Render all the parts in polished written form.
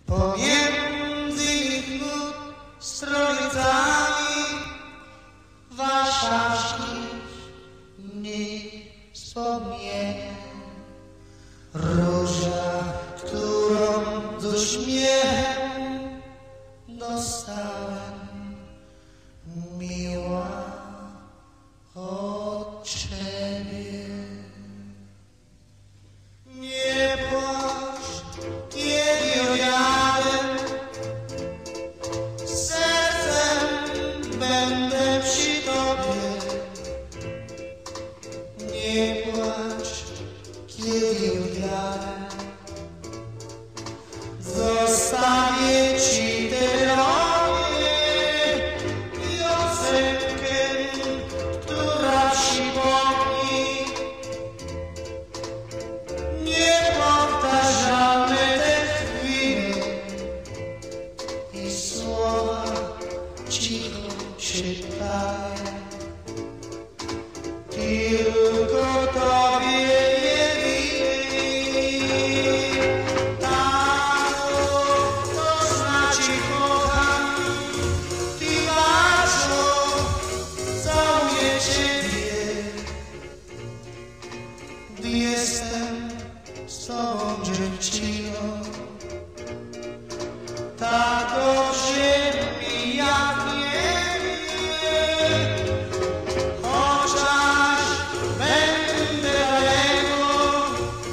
Pomiędzy ich nóg stromicami wasza śni wspomnienia. Róża, którą z uśmiechem dostałem, miła od ciebie. Nie płacz, kiedy ojadę, sercem będę przy tobie. Nie płacz, kiedy ojadę, zostawię ci tę melodię, piosenkę, która przypomni niepowtarzalne te chwile i słowa cicho szeptają. Tylko tobie jedynej, to znaczy kocham, ty bardzo całuję ciebie, gdy jestem z tobą dziewczyną. Tak dobrze mi jak nie wie, chociaż będę daleko,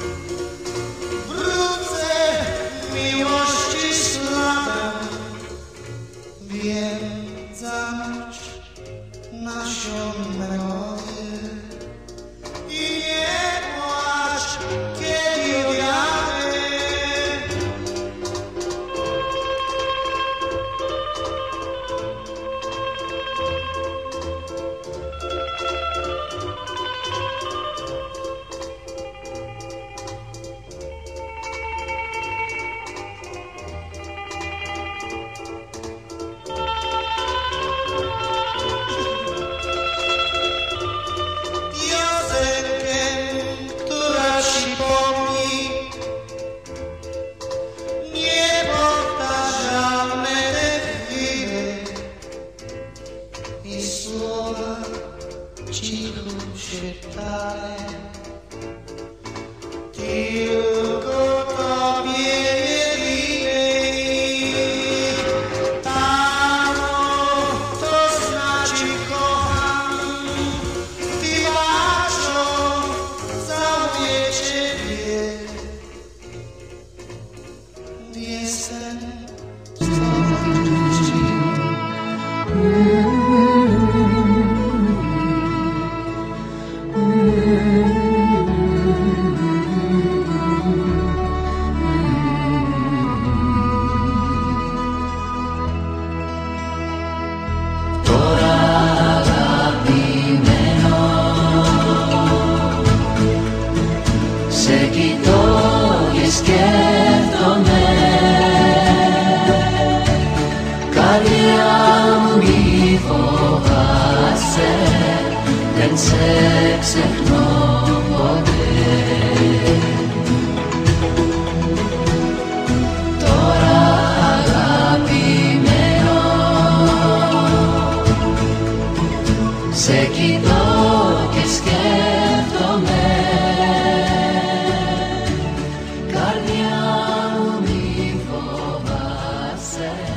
wrócę w miłości sławę. Wiem, zamknąć naszą melodię i nie płacz, kiedy ojadę. I słowa cicho szeptają. Tylko tobie jedynej, to znaczy kocham, ty bardzo całuję ciebie. Jestem z tobą dziewczyną. Σε κοιτώ και σκέφτομαι, καρδιά μου μη φοβάσαι, δεν σε ξεχνώ ποτέ. Τώρα αγαπημένο, σε κοιτώ και σκέφτομαι, καρδιά μου μη φοβάσαι.